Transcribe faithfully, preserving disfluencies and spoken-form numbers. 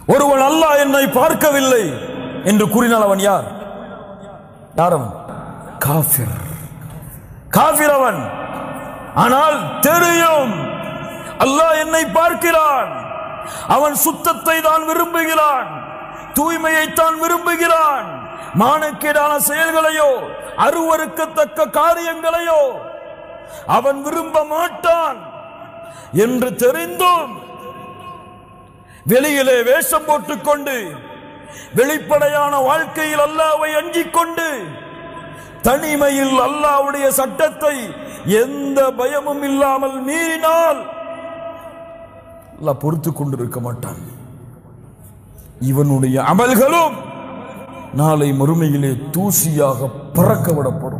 ஒருவன் அல்லாஹ் என்னை பார்க்கவில்லை என்று கூறினால் அவன் யார்? யார் அவன்? காஃபிர். காஃபிர் அவன். ஆனால் தெரியும் அல்லாஹ் என்னை பார்க்கிறான். அவன் சுத்தத்தை தான் விரும்புகிறான், தூய்மையை தான் விரும்புகிறான். மானக்கேடான செயல்களையோ அருவருக்கத்தக்க காரியங்களையோ அவன் விரும்ப மாட்டான் என்று தெரிந்தும் வெளியிலே வேஷம் போட்டுக்கொண்டு வெளிப்படையான வாழ்க்கையில் அல்லாஹ்வை அஞ்சிக் கொண்டு தனிமையில் அல்லாஹ்வுடைய சட்டத்தை எந்த பயமும் இல்லாமல் மீறினால் அல்லாஹ் பொறுத்து கொண்டிருக்க மாட்டான். இவனுடைய அமல்களும் நாளை மறுமையிலே தூசியாக பறக்க விடப்படும்.